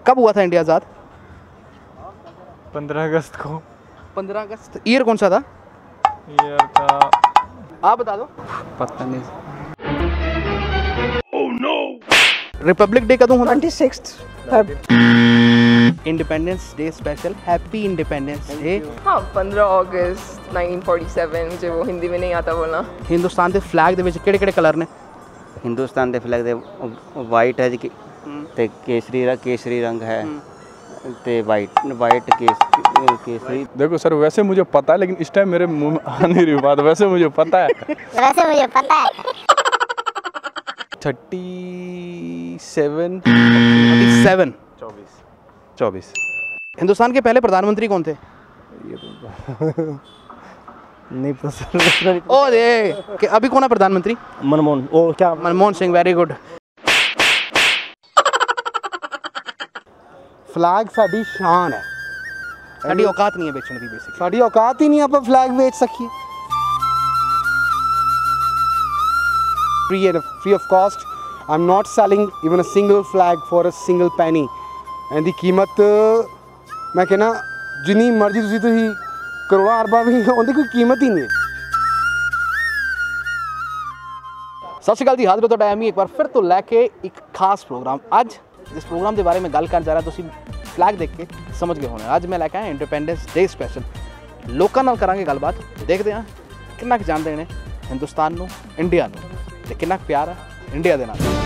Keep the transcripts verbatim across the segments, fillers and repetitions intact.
कब हुआ था इंडिया आज़ाद? पंद्रह अगस्त को। पंद्रह अगस्त। ईयर कौन सा था? ईयर का आप बता दो। पता नहीं। Oh no. रिपब्लिक डे कਦੋਂ ਹੁੰਦਾ? छब्बीस Feb. Independence day special, happy independence day. हाँ, पंद्रह अगस्त नाइनटीन फोर्टी सेवन, मुझे वो हिंदी में नहीं आता बोलना। हिंदुस्तान के फ्लैग ਦੇ ਵਿੱਚ ਕਿਹੜੇ ਕਿਹੜੇ ਕਲਰ ਨੇ? हिंदुस्तान के फ्लैग दे वाइट है जी, ते केसरी केसरी रंग है, ते वाइट वाइट केस केसरी। देखो सर, वैसे मुझे पता है, लेकिन इस टाइम मेरे मुंह में आ नहीं रही बात। वैसे मुझे पता है वैसे मुझे पता है। थर्टी सेवन सेवन चौबीस चौबीस। हिंदुस्तान के पहले प्रधानमंत्री कौन थे? ये तो नहीं पता। ओ दे कि अभी कौन है प्रधानमंत्री? मनमोहन। ओ क्या Manmohan Singh, very good. Flag साडी शान है, साडी औकात नहीं है बेचने की। बेसिकली साडी औकात ही नहीं आप फ्लैग बेच सकिए free and free of cost. I am not selling even a single flag for a single penny. And दी कीमत मैं कहना जिन्नी मर्जी तुसी तुसी करोड़ा अरबा भी उनकी कोई कीमत ही नहीं है। सत श्री अकाल जी, हाजिर हो टाइम ही एक बार फिर तो लैके एक खास प्रोग्राम। अज जिस प्रोग्राम के बारे में गल कर जा रहा तुसी फ्लैग देख के समझ गए होने। अज मैं लैके आया इंडिपेंडेंस डे स्पेशल। लोगों नाल करांगे गलबात, देखते हैं कितना जानते हैं हिंदुस्तान नूं, इंडिया नूं, ते कितना प्यार है इंडिया दे नाल।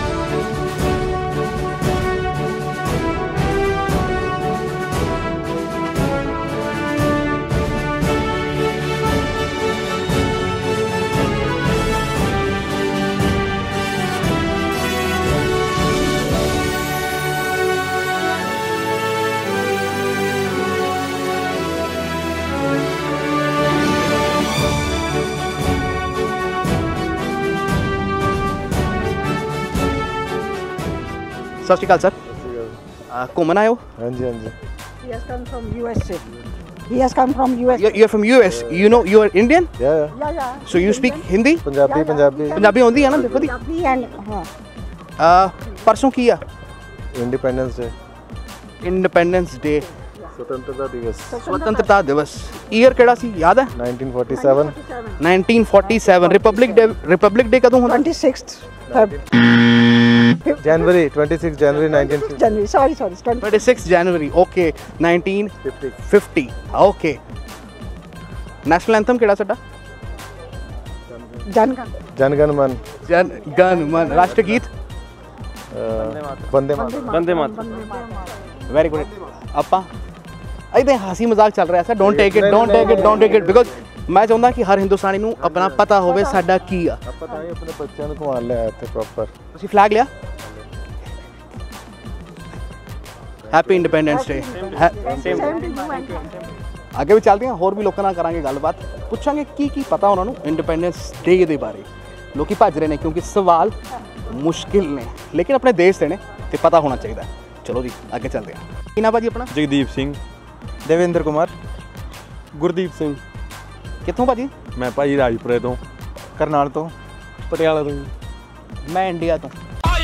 सत श्री अकाल सर, घूमन आए हो? हाँ जी हाँ जी। He has come from U S A. He has come from U S A. You are from U S. You know you are Indian? Yeah, Yeah, yeah. So you speak Hindi? Punjabi Punjabi Punjabi आती है ना? देखो दी। Punjabi and हाँ। परसों की है independence day. Independence day, स्वतंत्रता दिवस। स्वतंत्रता दिवस। ईयर केड़ा सी याद है? Nineteen forty seven. Nineteen forty seven. Republic day, republic day कਦੋਂ ਹੁੰਦਾ? छब्बीस फेब। जनवरी छब्बीस जनवरी नाइनटीन जनवरी, सॉरी सॉरी छब्बीस जनवरी। Okay, nineteen fifty. Okay. National anthem केड़ा साडा? जनगण जनगण मन। जन गण मन। राष्ट्रगीत? वंदे मातरम। वंदे मातरम। Very good. ਆਪਾਂ इधर हंसी मजाक चल रहा है sir, don't take it, don't take it, don't take it, because मैं चाहता कि हर हिंदुस्तानी नूं अपना पता होवे साडा की आ। पता है अपने बच्चों को घुमा ले आए थे प्रॉपर। ਤੁਸੀਂ फ्लैग लिया? Happy independence day. आगे भी चलते हैं, होर भी लोगों नाल करांगे गलबात, पुछांगे की की पता उन्होंने इंडिपेंडेंस डे के बारे। लोग भज रहे हैं क्योंकि सवाल मुश्किल ने, लेकिन अपने देश से ने ते पता होना चाहिए। चलो जी आगे चलते हैं। की नाम भाजी अपना? जगदीप सिंह। देवेंद्र कुमार। गुरदीप सिंह। कितों भाजी? मैं भाजी राजपुरे तो, करनाल तो, पटियाला तो। मैं इंडिया तो।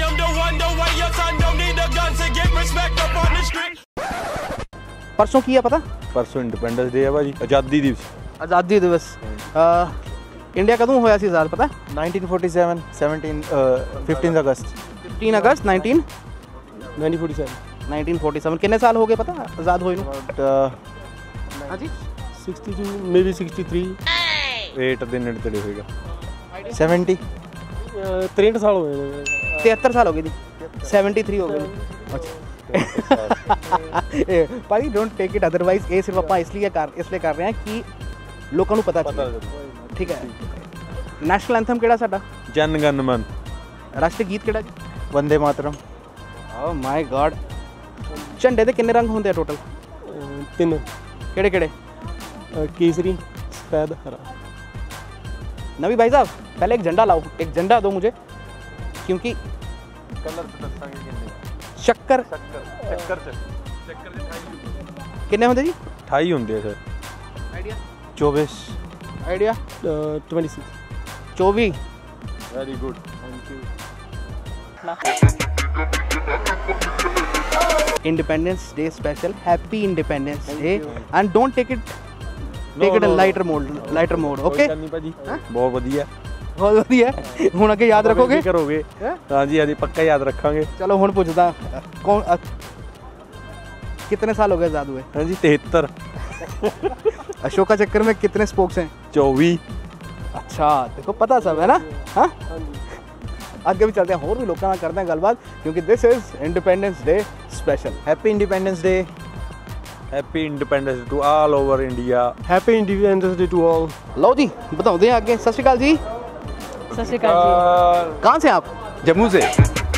परसों की है पता? परसों इंडिपेंडेंस डे है भाजी, आज़ादी दिवस। आज़ादी दिवस। इंडिया कदों होया सी आज़ाद पता? Nineteen forty seven, seventeen fifteen अगस्त। फिफ्टीन अगस्त nineteen nineteen forty seven. Nineteen forty seven. कितने साल हो गए पता आज़ाद होए नूं? हाँ जी, sixty two may be sixty three eight दिन नेड़े तड़े होएगा। सेवेंटी तिरसठ साल हो गए। तिहत्तर साल हो गए जी। सेवेंटी थ्री हो गए। अच्छा भाई डोंट टेक इट अदरवाइज। ये सिर्फ आप इसलिए कर इसलिए कर रहे हैं कि लोगों को पता चले। ठीक है। नेशनल एंथम केड़ा साडा? जन गण मन। राष्ट्रीय गीत केड़ा जी? Vande Mataram. Oh my God. झंडे दे किन्ने रंग होंदे टोटल? तीन। केड़े केड़े? केसरी, सफेद, हरा। नबी भाई साहब पहले एक झंडा लाओ, एक झंडा दो मुझे, क्योंकि कलर चक्कर चक्कर चक्कर किन्ने होंदे जी? अठाई होंदे सर। आइडिया? चौबीस। आइडिया? Twenty six. चौबीस। Very good, thank you. Independence Day special. Happy Independence Day. And don't take it take it in lighter mode. Lighter mode. Okay? नहीं भाजी बहुत ਵਧੀਆ बहुत ਵਧੀਆ ਹੁਣ ਅੱਗੇ ਯਾਦ ਰੱਖੋਗੇ ਕਰੋਗੇ ਹਾਂਜੀ ਹਾਂਜੀ ਪੱਕਾ ਯਾਦ ਰੱਖਾਂਗੇ ਚਲੋ ਹੁਣ ਪੁੱਛਦਾ ਕੌਣ कितने साल हो गए आजाद हुए हाँ जी तिहत्तर अशोका चक्र में कितने स्पोक्स हैं चौबीस अच्छा देखो पता सब है ना हाँ आगे भी चलते हैं और भी लोग करते हैं गलबात क्योंकि this is independence day special happy independence day happy independence to all over India happy independence day to all लो जी बताओ आगे सत श्री अकाल जी सत श्री अकाल जी। कहाँ से आप जम्मू से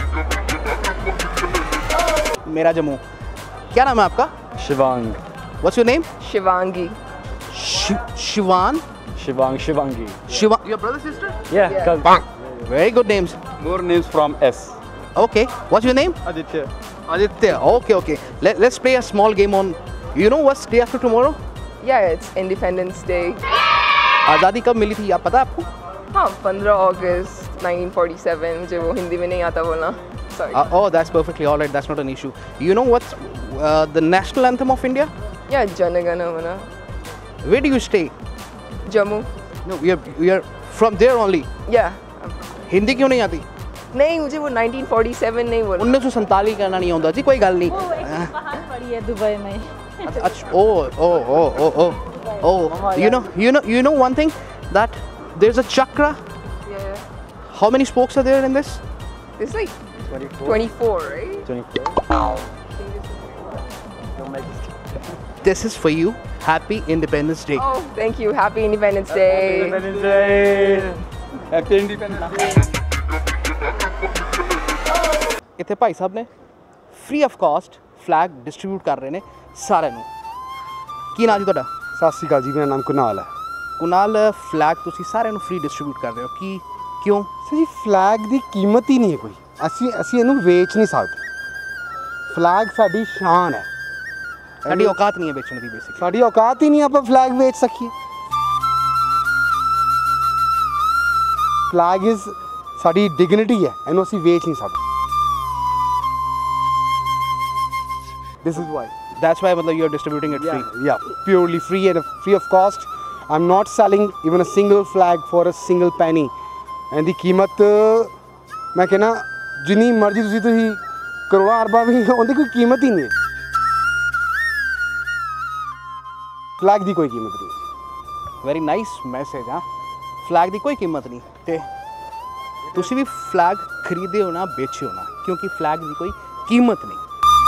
मेरा जम्मू क्या नाम है आपका Shivang what's your name Shivangi. Shivan Shivang Shivangi Shiva your brother sister या very good names more names from S okay what's your name Aditya Aditya okay okay Let, let's play a small game on you know what's day after tomorrow Yeah, it's Independence Day. आज़ादी कब मिली थी आप पता आपको हाँ पंद्रह अगस्त nineteen forty seven मुझे वो हिंदी में नहीं आता बोलना Sorry. Uh, oh, that's perfectly all right. That's not an issue. You know what's uh, the national anthem of India? Yeah, Jana Gana Mana. Where do you stay? Jammu. No, we are we are from there only. Yeah. Hindi क्यों नहीं आती? नहीं मुझे वो nineteen forty seven नहीं बोलना उन्नीस सौ सैंतालीस करना नहीं आता जी कोई गल नहीं. बाहर पड़ी है दुबई में। अच्छा अच्छा oh oh oh oh oh oh you know you know you know one thing that there's a chakra. Yeah. How many spokes are there in this? It's like twenty-four, right? This is for you. Happy Independence Day. Oh, thank you. Happy Independence Day. Independence Day. Happy Independence Day. ਇੱਥੇ ਭਾਈ ਸਾਹਿਬ ਨੇ free of cost flag distribute ਕਰ ਰਹੇ ਨੇ ਸਾਰਿਆਂ ਨੂੰ ਕੀ ਨਾਂ ਜੀ ਤੁਹਾਡਾ ਸਤਿ ਸ਼੍ਰੀ ਅਕਾਲ ਜੀ ਮੇਰਾ ਨਾਮ ਕੁਨਾਲ ਹੈ ਕੁਨਾਲ ਫਲੈਗ ਤੁਸੀਂ ਸਾਰਿਆਂ ਨੂੰ ਫ੍ਰੀ ਡਿਸਟ੍ਰੀਬਿਊਟ ਕਰ ਰਹੇ ਹੋ ਕੀ ਕਿਉਂ ਸਰ ਜੀ ਫਲੈਗ ਦੀ ਕੀਮਤ ਹੀ ਨਹੀਂ ਹੈ ਕੋਈ ਅਸੀਂ ਅਸੀਂ ਇਹਨੂੰ ਵੇਚ ਨਹੀਂ ਸਕਦੇ ਫਲੈਗ ਸਾਡੀ ਸ਼ਾਨ ਹੈ ਸਾਡੀ ਔਕਾਤ ਨਹੀਂ ਹੈ ਵੇਚਣ ਦੀ ਬੇਸਿਕਲੀ ਸਾਡੀ ਔਕਾਤ ਹੀ ਨਹੀਂ ਆਪਾਂ ਫਲੈਗ ਵੇਚ ਸਕੀਏ ਫਲੈਗ ਇਜ਼ ਸਾਡੀ ਡਿਗਨਿਟੀ ਹੈ ਇਹਨੂੰ ਅਸੀਂ ਵੇਚ ਨਹੀਂ ਸਕਦੇ this is why that's why मतलब you are distributing it free yeah purely free and free of cost I'm not selling even a single flag for a single penny and ਦੀ ਕੀਮਤ ਮੈਂ ਕਹਿੰਦਾ ਜਿੰਨੀ ਮਰਜ਼ੀ ਤੁਸੀਂ ਤੁਸੀਂ ਕਰੋੜਾਂ ਅਰਬਾਂ ਵੀ ਉਹਦੀ ਕੋਈ ਕੀਮਤ ਹੀ ਨਹੀਂ ਹੈ ਫਲੈਗ ਦੀ ਕੋਈ ਕੀਮਤ ਨਹੀਂ ਵੈਰੀ ਨਾਈਸ ਮੈਸੇਜ ਹਾਂ ਫਲੈਗ ਦੀ ਕੋਈ ਕੀਮਤ ਨਹੀਂ ਤੇ ਤੁਸੀਂ ਵੀ ਫਲੈਗ ਖਰੀਦਿਓ ਨਾ ਵੇਚਿਓ ਨਾ ਕਿਉਂਕਿ ਫਲੈਗ ਦੀ ਕੋਈ ਕੀਮਤ ਨਹੀਂ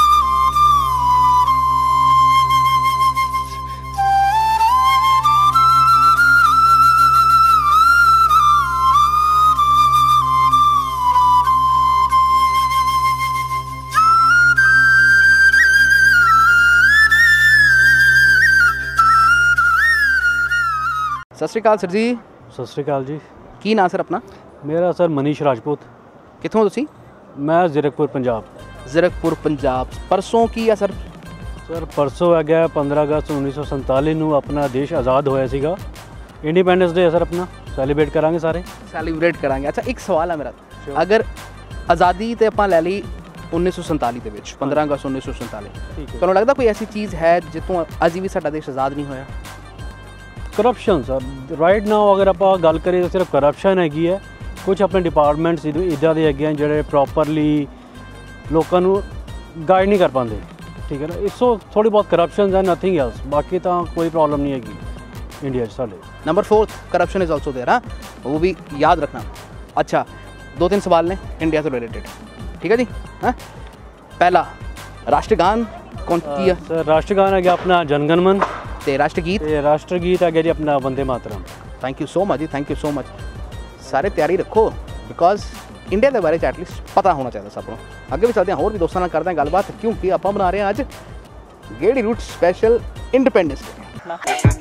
सत श्री अकाल सर जी सत श्री अकाल जी की नाम सर अपना मेरा सर मनीष राजपूत कितों तुसी मैं जीरकपुर पंजाब जीरकपुर पंजाब परसों की या सर सर परसों है गया पंद्रह अगस्त उन्नीस सौ संताली ਨੂੰ अपना देश आज़ाद होया ਸੀਗਾ इंडिपेंडेंस डे है सर अपना सैलीब्रेट करांगे सारे सैलीब्रेट करांगे अच्छा एक सवाल है मेरा अगर आज़ादी तो ਆਪਾਂ ਲੈ ਲਈ उन्नीस सौ संताली ਦੇ ਵਿੱਚ पंद्रह अगस्त उन्नीस सौ संताली ਤੁਹਾਨੂੰ ਲੱਗਦਾ ਕੋਈ ਐਸੀ ਚੀਜ਼ ਹੈ ਜਿੱਥੋਂ ਅੱਜ ਵੀ ਸਾਡਾ ਦੇਸ਼ ਆਜ਼ਾਦ ਨਹੀਂ ਹੋਇਆ करप्शन सर राइट नाउ अगर आप गल करें तो सिर्फ करप्शन हैगी है कुछ अपने डिपार्टमेंट्स इदा के है जोड़े प्रॉपरली लोगों गाइड नहीं कर पाते ठीक है ना इसो थोड़ी बहुत करप्शन है नथिंग एल्स बाकी तो कोई प्रॉब्लम नहीं हैगी इंडिया साढ़े number fourth corruption is also there हाँ वो भी याद रखना अच्छा दो तीन सवाल ने इंडिया से रिलेटेड ठीक है जी हाँ पहला राष्ट्रगान कौन की है सर राष्ट्रगान है अपना जनगण मन ਤੇ ਰਾਸ਼ਟਰ ਗੀਤ ਤੇ ਰਾਸ਼ਟਰ ਗੀਤ ਹੈ ਜੀ ਆਪਣਾ Vande Mataram thank you so much ਜੀ ਥੈਂਕ ਯੂ ਸੋ ਮਚ ਸਾਰੇ ਤਿਆਰੀ ਰੱਖੋ ਬਿਕੋਜ਼ ਇੰਡੀਆ ਦੇ ਬਾਰੇ ਚ ਐਟਲੀਸਟ ਪਤਾ ਹੋਣਾ ਚਾਹੀਦਾ ਸਭ ਨੂੰ ਅੱਗੇ ਵੀ ਚੱਲਦੇ ਹਾਂ ਹੋਰ ਵੀ ਦੋਸਤਾਂ ਨਾਲ ਕਰਦੇ ਹਾਂ ਗੱਲਬਾਤ ਕਿਉਂਕਿ ਆਪਾਂ ਬਣਾ ਰਹੇ ਹਾਂ ਅੱਜ ਗੇੜੀ ਰੂਟ ਸਪੈਸ਼ਲ इंडिपेंडेंस डे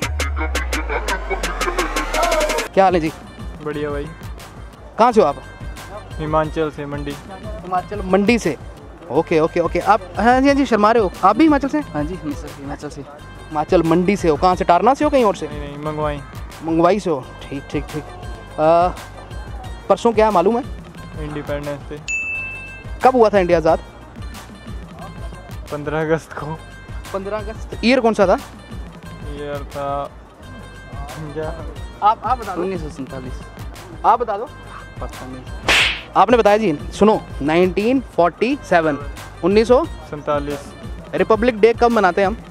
क्या हाल है जी बढ़िया भाई कहाँ से हो आप हिमाचल से मंडी हिमाचल मंडी से ओके ओके ओके आप हाँ जी हाँ जी शर्मा रहे हो आप भी हिमाचल से हाँ जी हिमाचल से हिमाचल मंडी से हो कहाँ से टारना से हो कहीं और से नहीं नहीं मंगवाई मंगवाई से हो ठीक ठीक ठीक परसों क्या है मालूम है इंडिपेंडेंस डे कब हुआ था इंडिया आज़ाद पंद्रह अगस्त को। पंद्रह अगस्त। ईयर कौन सा था? ईयर था क्या? आप आप बता दो। उन्नीस सौ सैंतालीस। आप बता दो। पता नहीं। आपने बताया जी, सुनो, नाइनटीन फोर्टी सेवन, उन्नीस सौ सैंतालीस। रिपब्लिक डे कब मनाते हैं हम?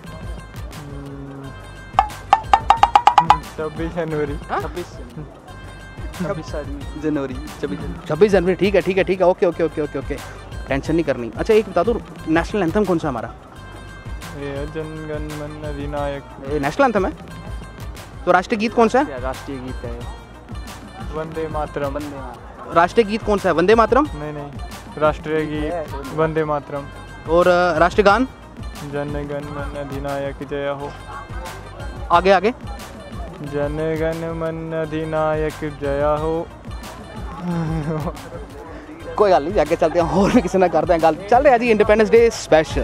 छब्बीस जनवरी। छब्बीस जनवरी छब्बीस जनवरी। ठीक है ठीक है ठीक है, okay okay okay okay okay, tension नहीं करनी। अच्छा एक बता दो, नेशनल एंथम कौन सा हमारा? ये जन गण मन अधिनायक। ये नेशनल एंथम है। तो राष्ट्रीय गीत कौन सा है? राष्ट्रीय गीत है वंदे मातरम। राष्ट्रीय गीत कौन सा है? वंदे मातरम। नहीं नहीं, राष्ट्रीय गीत वंदे मातरम। और अ, राष्ट्रगान? जन गण मन अधिनायक जय हो। आगे आगे। जन गण मन अधिनायक जय हो। कोई गल नहीं, आगे चलते हैं और भी किसी ना करते हैं गल। चल रहा है जी इंडिपेंडेंस डे स्पेशल।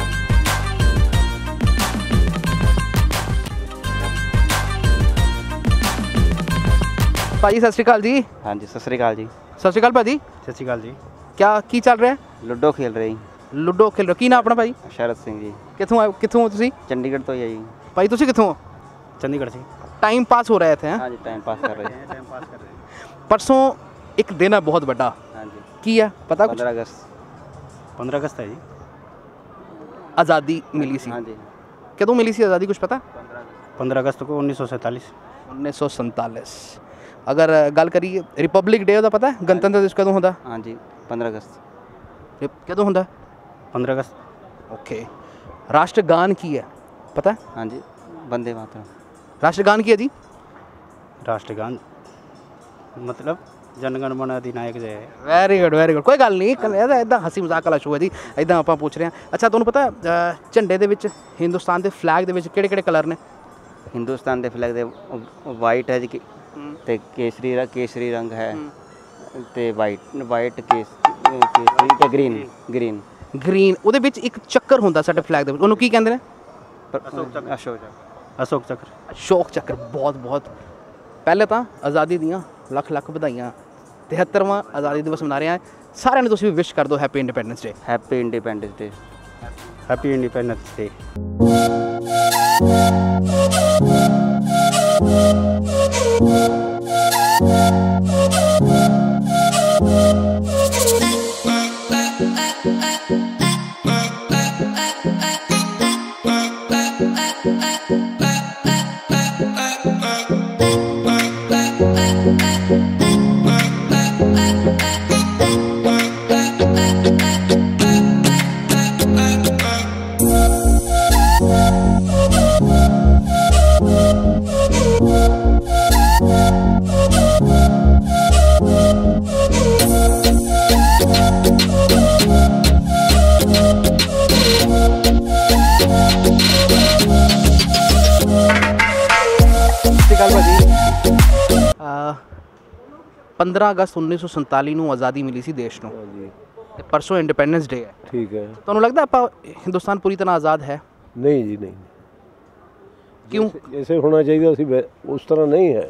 भाजी सत श्री अकाल जी। हाँ जी, सत श्री अकाल जी। सत श्री अकाल भाजी। ਸਤਿ ਸ਼੍ਰੀ ਅਕਾਲ ਜੀ। क्या की चल रहा है? लूडो खेल रहे जी। लूडो खेल रहे हो? की नाम अपना भाजी? शरद सिंह जी, कितों आए, कितों हो तुसी? चंडीगढ़ तो ही है जी। भाई तुसी कितों हो? ਚੰਡੀਗੜ੍ਹ ਸੇ। टाइम पास हो रहे थे हैं? हाँ जी, टाइम पास कर रहे हैं। ਟਾਈਮ ਪਾਸ ਕਰ ਰਹੇ परसों एक दिन है बहुत बड़ा। हाँ जी, की है पता कुछ? पंद्रह अगस्त। पंद्रह अगस्त है जी। आज़ादी मिली सी। हाँ जी, कदों मिली सी आज़ादी, कुछ पता? पंद्रह अगस्त को उन्नीस सौ सैंतालीस। उन्नीस सौ सैंतालीस। अगर गल करिए रिपब्लिक डे का पता है? गणतंत्र दिवस कदों होता? हाँ जी, पंद्रह अगस्त। कदों होता? पंद्रह अगस्त। ओके। राष्ट्रगान की है पता है? हाँ जी, वंदे मातरम। राष्ट्रगान की है जी? राष्ट्रगान मतलब जनगण मन अधिनायक जय है। Very good very good. ਕੋਈ ਗੱਲ ਨਹੀਂ, ਇਹਦਾ ਇਦਾਂ ਹਸੀ ਮਜ਼ਾਕ ਵਾਲਾ ਸ਼ੋਅ ਹੈ ਜੀ, ਇਦਾਂ ਆਪਾਂ ਪੁੱਛ ਰਹੇ ਹਾਂ। ਅੱਛਾ ਤੁਹਾਨੂੰ ਪਤਾ ਅ, ਝੰਡੇ ਦੇ ਵਿੱਚ, ਹਿੰਦੁਸਤਾਨ ਦੇ ਫਲੈਗ ਦੇ ਵਿੱਚ ਕਿਹੜੇ ਕਿਹੜੇ ਕਲਰ ਨੇ? हिंदुस्तान के फ्लैग दे वाइट है जी, ते केसरी रा केसरी रंग है, ते वाइट वाइट केस केसरी ते ग्रीन ग्रीन ਗ੍ਰੀਨ। ਉਹਦੇ ਵਿੱਚ ਇੱਕ ਚੱਕਰ ਹੁੰਦਾ ਸਾਡੇ ਫਲੈਗ ਦੇ ਵਿੱਚ, ਉਹਨੂੰ ਕੀ ਕਹਿੰਦੇ ਨੇ? अशोक चक्र। अशोक चक्र। ਅਸ਼ੋਕ ਚੱਕਰ। ਬਹੁਤ ਬਹੁਤ। ਪਹਿਲੇ ਤਾਂ ਆਜ਼ਾਦੀ ਦੀਆਂ ਲੱਖ ਲੱਖ ਵਧਾਈਆਂ। तिहत्तरवां आज़ादी दिवस मना रहे हैं। सारे ने तुसीं भी विश कर दो happy independence day. Happy independence day. Happy independence day. पंद्रह अगस्त उन्नीस सौ संताली ਨੂੰ ਆਜ਼ਾਦੀ ਮਿਲੀ ਸੀ ਦੇਸ਼ ਨੂੰ ਤੇ ਪਰਸੋਂ ਇੰਡੀਪੈਂਡੈਂਸ ਡੇ ਹੈ। ठीक है। ਤੁਹਾਨੂੰ ਲੱਗਦਾ ਆਪਾਂ ਹਿੰਦੁਸਤਾਨ ਪੂਰੀ ਤਰ੍ਹਾਂ ਆਜ਼ਾਦ ਹੈ? नहीं जी नहीं। क्यों? जैसे, जैसे होना चाहिए सी उस तरह नहीं है।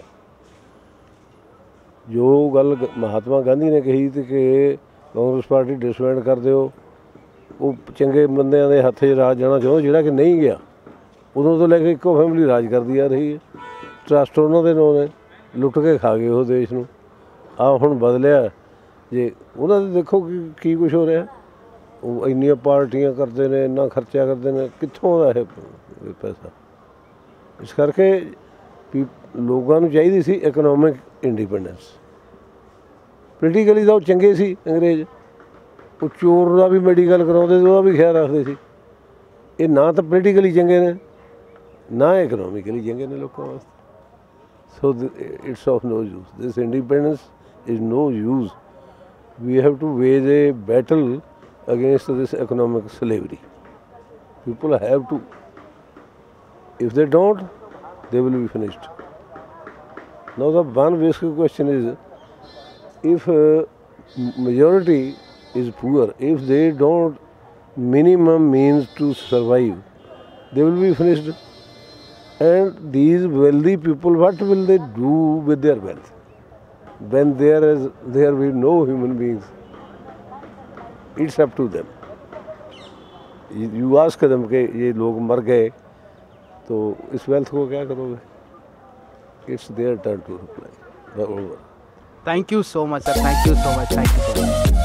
जो गल महात्मा गांधी ने कही थी कि कांग्रेस पार्टी डिसबैंड कर दो, वो चंगे बंदियां दे हत्थ 'च राज जाना चाਹੁੰਦਾ ਜਿਹੜਾ कि नहीं गया। उदों तो लैके इक्को फैमिली राज करती आ रही है। ट्रस्ट उन्होंने नो ने लुट के खा गए वो देश ਨੂੰ। ਆ ਹੁਣ ਬਦਲਿਆ ਜੇ ਉਹਨਾਂ ਦੇ ਦੇਖੋ ਕੀ ਕੀ ਕੁਛ ਹੋ ਰਿਹਾ। ਉਹ ਇੰਨੀਆਂ ਪਾਰਟੀਆਂ ਕਰਦੇ ਨੇ, ਇੰਨਾ ਖਰਚਾ ਕਰਦੇ ਨੇ, ਕਿੱਥੋਂ ਆਉਂਦਾ ਇਹ ਪੈਸਾ? ਇਸ ਕਰਕੇ ਵੀ ਲੋਕਾਂ ਨੂੰ ਚਾਹੀਦੀ ਸੀ ਇਕਨੋਮਿਕ ਇੰਡੀਪੈਂਡੈਂਸ। ਪੋਲੀਟੀਕਲੀ ਤਾਂ ਉਹ ਚੰਗੇ ਸੀ ਅੰਗਰੇਜ਼, ਉਹ ਚੋਰ ਦਾ ਵੀ ਮੈਡੀਕਲ ਕਰਾਉਂਦੇ ਸੀ, ਉਹਦਾ ਵੀ ਖਿਆਲ ਰੱਖਦੇ ਸੀ। ਇਹ ਨਾ ਤਾਂ ਪੋਲੀਟੀਕਲੀ ਚੰਗੇ ਨੇ, ਨਾ ਇਕਨੋਮਿਕਲੀ ਚੰਗੇ ਨੇ ਲੋਕਾਂ ਵਾਸਤੇ। So the, it's of no use. This independence is no use. We have to wage a battle against this economic slavery. People have to. If they don't, they will be finished. Now the one basic question is, if uh, majority is poor, if they don't minimum means to survive, they will be finished. And these wealthy people, what will they do with their wealth when there is there will be no human beings? It's up to them. You ask them के ये लोग मर गए तो इस wealth को क्या करोगे? It's their turn to reply. Thank you so much sir, thank you so much, thank you so much.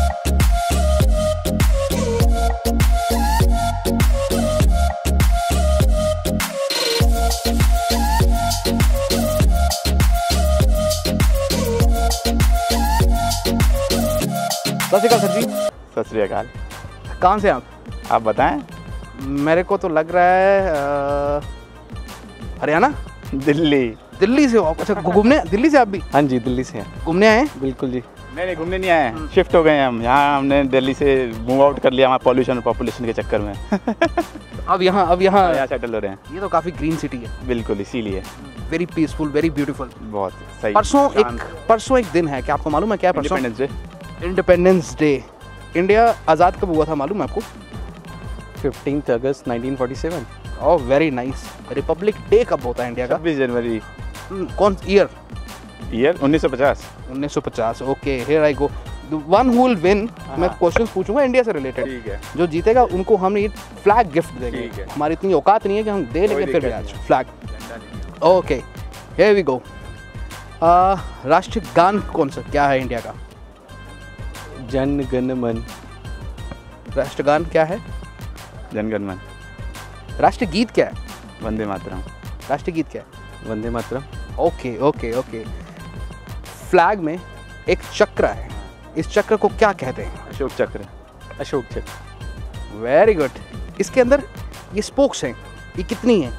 सत श्री अकाल सर जी। सत श्री अकाल। कहाँ से आप? आप बताएं। मेरे को तो लग रहा है अ, हरियाणा। दिल्ली। दिल्ली से हो आप? अच्छा, घूमने दिल्ली से आप भी? हाँ जी, दिल्ली से हैं। घूमने आए? बिल्कुल जी। नहीं नहीं, घूमने नहीं आए हैं, शिफ्ट हो गए हैं हम यहाँ। हमने दिल्ली से मूव आउट कर लिया हमारा पॉल्यूशन और पॉपुलेशन के चक्कर में। अब यहाँ अब यहाँ यहाँ सेटल हो रहे हैं। ये तो काफ़ी ग्रीन सिटी है। बिल्कुल, इसीलिए वेरी पीसफुल, वेरी ब्यूटीफुल। बहुत सही। परसों एक परसों एक दिन है, क्या आपको मालूम है क्या है परसों? Independence day. Independence day. India आज़ाद कब हुआ था मालूम है आपको? फिफ्टींथ अगस्त nineteen forty seven. Oh very nice. Republic day कब होता है इंडिया का? छब्बीस जनवरी। कौन ईयर? ईयर उन्नीस सौ पचास। उन्नीस सौ पचास। Okay, here I go. One who will win, मैं क्वेश्चंस पूछूंगा इंडिया से रिलेटेड। ठीक है। जो जीतेगा उनको हम ये फ्लैग गिफ्ट देंगे। ठीक है। हमारी इतनी औकात नहीं है कि हम दे लेंगे, फिर भी आज flag. Okay, here we go. राष्ट्रीय गान कौन सा क्या है इंडिया का? जन गण मन। राष्ट्रगान क्या है? जनगण मन। राष्ट्रीय गीत क्या है? वंदे मातरम। राष्ट्रीय गीत क्या है? Vande Mataram. Okay okay okay. Flag में एक चक्र है, इस चक्र को क्या कहते हैं? अशोक चक्र। अशोक चक्र। Very good. इसके अंदर ये स्पोक्स हैं, ये कितनी है?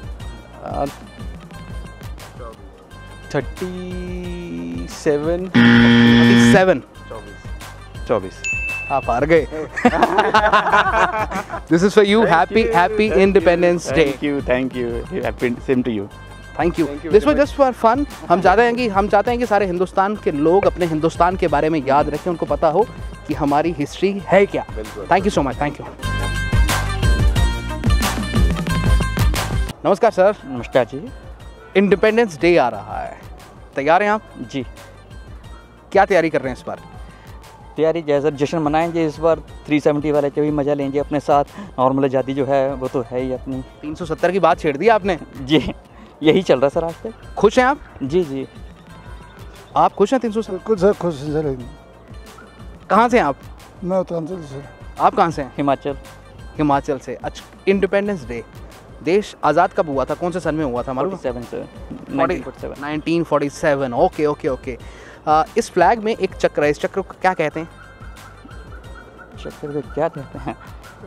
Thirty seven. Thirty seven. चौबीस। आप हार गए। This is for you. Happy happy independence day. Thank you, thank you. Happy same to you. Thank you. This was just for fun. हम चाहते हैं कि हम चाहते हैं कि सारे हिंदुस्तान के लोग अपने हिंदुस्तान के बारे में याद रखें, उनको पता हो कि हमारी हिस्ट्री है क्या। Thank you so much, thank you. नमस्कार सर। नमस्कार जी। इंडिपेंडेंस डे आ रहा है, तैयार हैं आप? जी। क्या तैयारी कर रहे हैं इस बार? तैयारी जैसा जश्न मनाएंगे इस बार, थ्री सेवेंटी वाले के भी मज़ा लेंगे अपने साथ। नॉर्मल आज़ादी जो है वो तो है ही अपनी। तीन सौ सत्तर की बात छेड़ दी आपने। जी, यही चल रहा सर आज तक। खुश हैं आप? जी जी। आप खुश हैं तीन सौ सत्तर? बिल्कुल सर, खुश हैं सर। कहाँ से हैं आप? मैं उत्तरांचल से। आप कहाँ से हैं? हिमाचल। हिमाचल से। अच्छा, इंडिपेंडेंस डे, देश आज़ाद कब हुआ था, कौन से सन में हुआ था मालूम? फोर्टी सेवन से nineteen forty seven. Okay okay okay. आ, इस फ्लैग में एक चक्र है, इस चक्र को क्या कहते हैं? चक्र को क्या कहते हैं?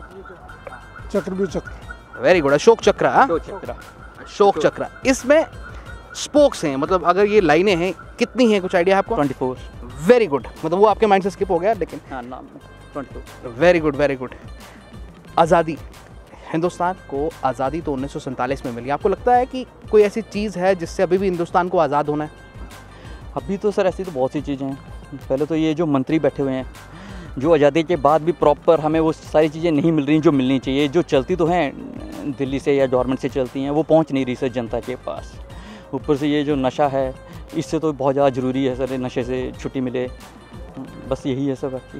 चक्र भी चक्र। Very good. अशोक चक्र। अशोक चक्र। अशोक चक्र। इसमें स्पोक्स हैं, मतलब अगर ये लाइनें हैं कितनी हैं, कुछ आइडिया है आपको? Twenty four. Very good. मतलब वो आपके माइंड से स्किप हो गया, लेकिन हाँ नाम twenty four. Very good very good. आज़ादी, हिंदुस्तान को आज़ादी तो उन्नीस सौ सैंतालीस में मिली। आपको लगता है कि कोई ऐसी चीज़ है जिससे अभी भी हिंदुस्तान को आज़ाद होना है? अभी तो सर ऐसी तो बहुत सी चीज़ें हैं। पहले तो ये जो मंत्री बैठे हुए हैं, जो आज़ादी के बाद भी प्रॉपर हमें वो सारी चीज़ें नहीं मिल रही जो मिलनी चाहिए। जो चलती तो हैं दिल्ली से या गवर्नमेंट से चलती हैं, वो पहुंच नहीं रही सर जनता के पास। ऊपर से ये जो नशा है, इससे तो बहुत ज़्यादा ज़रूरी है सर, नशे से छुट्टी मिले। बस यही है सर बाकी।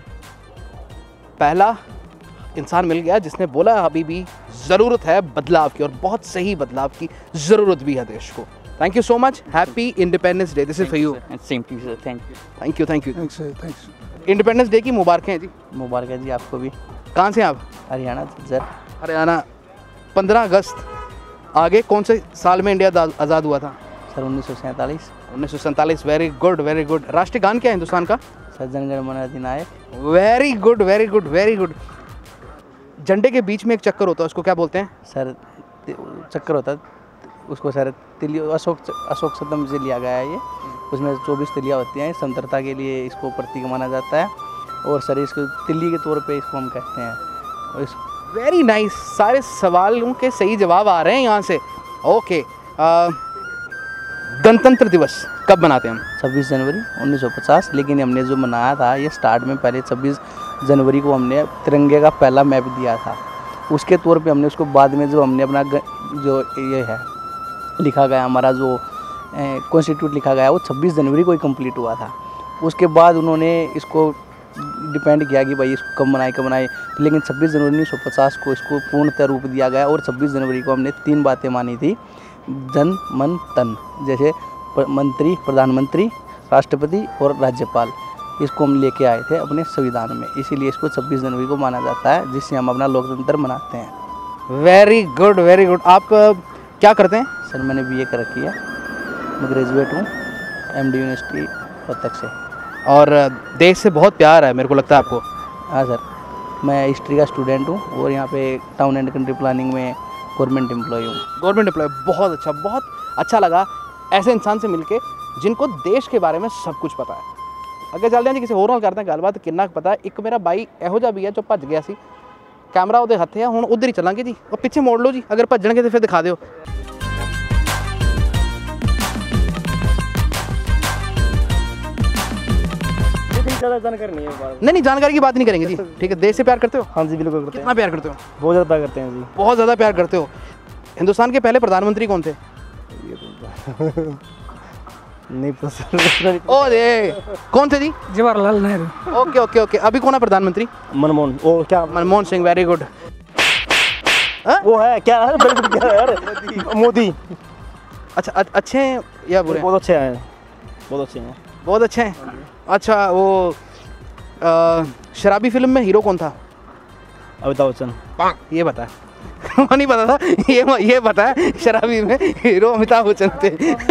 पहला इंसान मिल गया जिसने बोला अभी भी ज़रूरत है बदलाव की, और बहुत सही बदलाव की ज़रूरत भी है देश को। Thank you so much. Happy independence day. This is for you. Same to you sir. Thank you. Thank you thank you. Thanks thanks. Independence day की मुबारकें हैं जी। मुबारक है जी आपको भी। कहाँ से आप? हरियाणा सर। हरियाणा। पंद्रह अगस्त आगे कौन से साल में इंडिया आज़ाद हुआ था? सर उन्नीस सौ सैंतालीस। उन्नीस सौ सैंतालीस। Very good very good. राष्ट्रीय गान क्या है हिंदुस्तान का? सर जन गण मन अधिनायक। Very good very good very good. झंडे के बीच में एक चक्कर होता है, उसको क्या बोलते हैं? सर चक्कर होता है उसको सर तिली अशोक अशोक सदम से लिया गया है ये। उसमें चौबीस तिलियाँ होती हैं, स्वतंत्रता के लिए इसको प्रतीक माना जाता है। और सर इसको तिल्ली के तौर पे इसको हम कहते हैं। और इस वेरी नाइस। सारे सवालों के सही जवाब आ रहे हैं यहाँ से। ओके। गणतंत्र दिवस कब मनाते हैं हम? छब्बीस जनवरी उन्नीस सौ पचास। लेकिन हमने जो मनाया था ये स्टार्ट में पहले छब्बीस जनवरी को हमने तिरंगे का पहला मैप दिया था, उसके तौर पे हमने उसको बाद में जो हमने अपना जो ये है लिखा गया, हमारा जो कॉन्स्टिट्यूट लिखा गया वो छब्बीस जनवरी को ही कंप्लीट हुआ था। उसके बाद उन्होंने इसको डिपेंड किया कि भाई इसको कब मनाए कब मनाए, लेकिन छब्बीस जनवरी उन्नीस सौ पचास को इसको पूर्णतः रूप दिया गया और छब्बीस जनवरी को हमने तीन बातें मानी थी, जन मन तन, जैसे मंत्री, प्रधानमंत्री, राष्ट्रपति और राज्यपाल, इसको हम लेके आए थे अपने संविधान में, इसीलिए इसको छब्बीस जनवरी को माना जाता है, जिससे हम अपना लोकतंत्र मनाते हैं। Very good very good. आप क्या करते हैं? सर मैंने बीए कर रखी है, मैं ग्रेजुएट हूँ एमडी यूनिवर्सिटी रोहतक से। और देश से बहुत प्यार है मेरे को लगता है आपको? हाँ सर, मैं हिस्ट्री का स्टूडेंट हूँ और यहाँ पे टाउन एंड कंट्री प्लानिंग में गवर्नमेंट एम्प्लॉय हूँ। गवर्नमेंट एम्प्लॉय, बहुत अच्छा, बहुत अच्छा लगा ऐसे इंसान से मिलके जिनको देश के बारे में सब कुछ पता है। अगर चलते हैं जी किसी होर नाल करते हैं गलबात, किन्ना पता है। एक मेरा भाई ਇਹੋ ਜਿਹਾ भी है जो भज गया सी, कैमरा ਉਹਦੇ हत्थे है, ਹੁਣ उधर ही चलांगे जी। और पिछे मोड़ लो जी, अगर भजणगे तो फिर दिखा दिओ। जानकारी नहीं है, नहीं नहीं जानकारी की बात नहीं करेंगे जी, ठीक है। देश से प्यार करते हो? हाँ जी बिल्कुल करते हैं। कितना प्यार करते हो? बहुत ज़्यादा करते हैं जी। बहुत ज़्यादा प्यार करते हो। हिंदुस्तान के पहले प्रधानमंत्री कौन थे? नहीं पता। ओ रे, कौन थे जी? Jawaharlal Nehru. Okay okay okay. अभी कौन है प्रधानमंत्री? मनमोहन, वो क्या मनमोहन सिंह, वेरी गुड। वो है क्या है, बिल्कुल क्या है यार, मोदी। अच्छा अच्छे हैं या बुरे? बहुत अच्छे हैं, बहुत अच्छे हैं, बहुत अच्छे हैं। अच्छा वो आ, शराबी फिल्म में हीरो कौन था? अमिताभ बच्चन। ये बता नहीं पता था, ये ये पता है शराबी में हीरो अमिताभ बच्चन थे।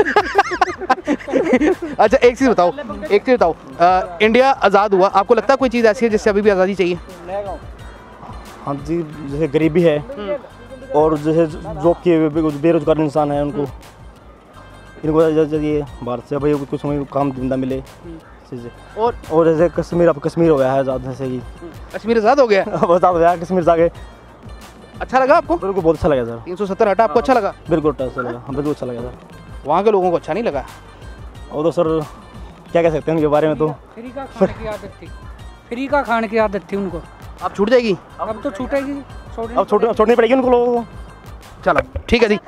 अच्छा एक चीज़ बताओ, एक चीज़ बताओ, आ, इंडिया आज़ाद हुआ, आपको लगता है कोई चीज़ ऐसी है जिससे अभी भी आज़ादी चाहिए? हाँ जी, जैसे गरीबी है और जैसे जॉब के बेरोजगार इंसान है उनको, इनको चाहिए भारत से भाई कुछ समय काम धंधा मिले। और और जैसे कश्मीर, अब कश्मीर हो गया है आज़ाद, जैसे कि कश्मीर आज़ाद हो गया, आज़ाद हो गया कश्मीर जाके। अच्छा लगा आपको? बिल्कुल बहुत अच्छा लगा सर। तीन सौ सत्तर हटा, आपको अच्छा लगा? बिल्कुल अच्छा लगा, हाँ बिल्कुल अच्छा लगा सर। वहाँ के लोगों को अच्छा नहीं लगा? और तो सर क्या कह सकते हैं उनके बारे में, तो फ्री का खाने की आदत थी, फ्री का खाने की आदत थी उनको। अब छूट जाएगी? अब तो छूटेगी, अब छोड़ छोड़नी पड़ेगी उनको लोगों को। चलो ठीक है जी।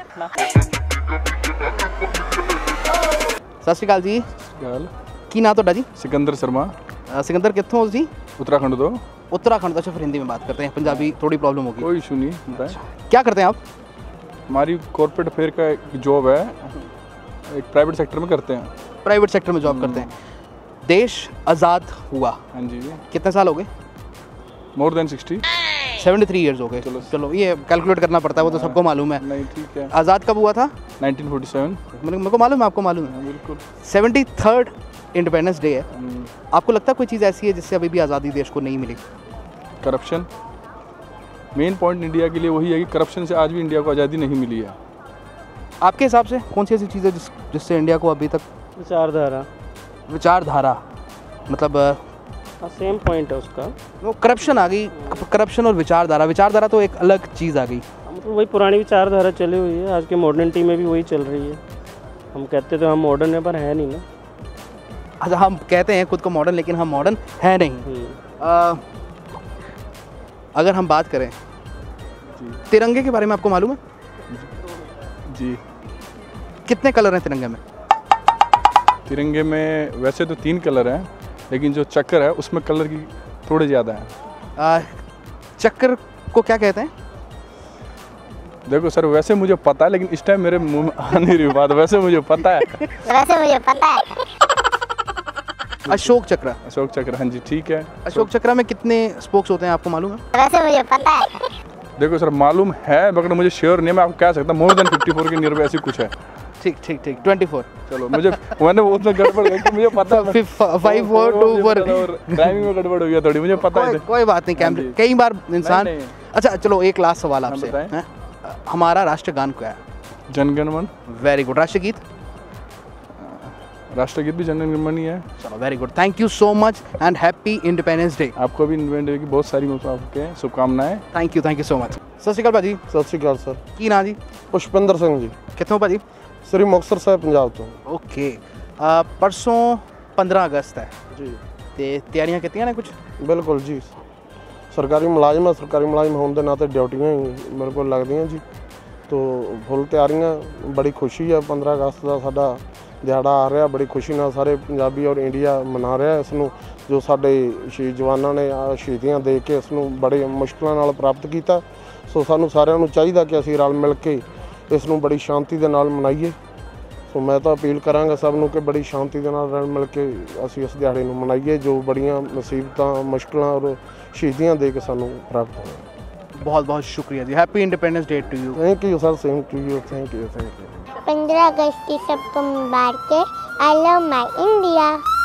सत श्री अकाल जी। की नाम ਤੁਹਾਡਾ जी? सिकंदर शर्मा। सिकंदर कित्थों हो जी? उत्तराखंड तो। उत्तराखंड तो। अच्छा फिर हिंदी में बात करते हैं, पंजाबी थोड़ी प्रॉब्लम होगी। कोई इशू नहीं। अच्छा। क्या करते हैं आप? हमारी कॉर्पोरेट अफेयर का एक जॉब है, एक प्राइवेट सेक्टर में करते हैं। प्राइवेट सेक्टर में जॉब करते हैं। देश आज़ाद हुआ, हाँ जी, कितने साल हो गए? More than sixty seventy three years हो गए। चलो चलो ये कैलकुलेट करना पड़ता है, वो तो सबको मालूम है। नहीं ठीक है। आज़ाद कब हुआ था? Nineteen forty seven. मेरे को मालूम है, आपको मालूम है? बिल्कुल। सेवेंटी थर्ड इंडिपेंडेंस डे है। आपको लगता है कोई चीज़ ऐसी है जिससे अभी भी आज़ादी देश को नहीं मिली? करप्शन मेन पॉइंट इंडिया के लिए वही है कि करप्शन से आज भी इंडिया को आज़ादी नहीं मिली है। आपके हिसाब से कौन सी ऐसी चीज़ है जिस जिससे इंडिया को अभी तक? विचारधारा। विचारधारा मतलब सेम पॉइंट है उसका। वो करप्शन आ गई, करप्शन और विचारधारा। विचारधारा तो एक अलग चीज़ आ गई। मतलब वही पुरानी विचारधारा चली हुई है, आज के मॉडर्निटी में भी वही चल रही है। हम कहते तो हम मॉडर्न है पर है नहीं ना। अच्छा हम कहते हैं खुद को मॉडर्न, लेकिन हम मॉडर्न है नहीं। आ, अगर हम बात करें तिरंगे के बारे में, आपको मालूम है? जी। कितने कलर हैं तिरंगे में? तिरंगे में वैसे तो तीन कलर हैं, लेकिन जो चक्र है उसमें कलर की थोड़े ज़्यादा हैं। आ, चक्र को क्या कहते हैं? देखो सर वैसे मुझे पता है, लेकिन इस टाइम मेरे मुंह में आ नहीं रही बात। वैसे मुझे पता है। वैसे मुझे पता है। अशोक चक्र। अशोक चक्र, हाँ जी ठीक है। अशोक चक्र में कितने स्पोक्स होते हैं, आपको मालूम है? वैसे मुझे पता है। देखो सर मालूम है, मगर मुझे श्योर नहीं है, मैं आपको कह सकता मोर देन फिफ्टी फोर के नियर पे ऐसी कुछ है। ठीक ठीक ठीक ट्वेंटी फोर। चलो मुझे मैंने वो उसमें गड़बड़ गई कि मुझे पता है। Five four two four timing में गड़बड़ हो गया थोड़ी, मुझे पता है। कोई बात नहीं, कैमरे कई बार इंसान। अच्छा चलो एक लास्ट सवाल आपसे, हमारा राष्ट्रगान क्या है? जनगण मन। Very good. राष्ट्रगीत? राष्ट्रगीत भी जनगण मन ही है। चलो very good, thank you so much and happy independence day. आपको भी इंडिपेंडेंस डे की बहुत सारी आपके शुभकामनाएं। Thank you thank you so much. सत श्री अकाल भाजी। सत श्री अकाल सर। की नाम जी? पुष्पिंदर सिंह जी। कितों भाजी? श्री मुक्तसर साहब पंजाब तो। ओके। परसों पंद्रह अगस्त है जी, ते तैयारियां कीतियां ने कुछ? बिल्कुल जी, सरकारी मुलाजिम है, सरकारी मुलाजिम होने के नाते ड्यूटियां ही मेरे को लगदियां जी, तो फुल तैयारियां। बड़ी खुशी है, पंद्रह अगस्त का साडा ਦਿਹਾੜਾ ਆ ਰਿਹਾ, ਬੜੀ ਖੁਸ਼ੀ ਨਾਲ ਸਾਰੇ ਪੰਜਾਬੀ ਔਰ ਇੰਡੀਆ ਮਨਾ ਰਿਹਾ ਇਸ ਨੂੰ, ਜੋ ਸਾਡੇ ਸ਼ਹੀਦ ਜਵਾਨਾਂ ਨੇ ਸ਼ਹੀਦੀਆਂ ਦੇ ਕੇ ਇਸ ਨੂੰ ਬੜੇ ਮੁਸ਼ਕਲਾਂ ਨਾਲ ਪ੍ਰਾਪਤ ਕੀਤਾ। ਸੋ ਸਾਨੂੰ ਸਾਰਿਆਂ ਨੂੰ ਚਾਹੀਦਾ ਕਿ ਅਸੀਂ ਰਲ ਮਿਲ ਕੇ ਇਸ ਨੂੰ ਬੜੀ ਸ਼ਾਂਤੀ ਦੇ ਨਾਲ ਮਨਾਈਏ। ਸੋ ਮੈਂ ਤਾਂ ਅਪੀਲ ਕਰਾਂਗਾ ਸਭ ਨੂੰ ਕਿ ਬੜੀ ਸ਼ਾਂਤੀ ਦੇ ਨਾਲ ਰਲ ਮਿਲ ਕੇ ਅਸੀਂ ਇਸ ਦਿਹਾੜੇ ਨੂੰ ਮਨਾਈਏ, ਜੋ ਬੜੀਆਂ ਮੁਸੀਬਤਾਂ ਮੁਸ਼ਕਲਾਂ ਔਰ ਸ਼ਹੀਦੀਆਂ ਦੇ ਕੇ ਸਾਨੂੰ ਪ੍ਰਾਪਤ ਹੋਇਆ। बहुत बहुत शुक्रिया जी, happy independence day to you. Thank you sir, same to you, thank you thank you. पंद्रह अगस्त की सबको मुबारक। I love my India.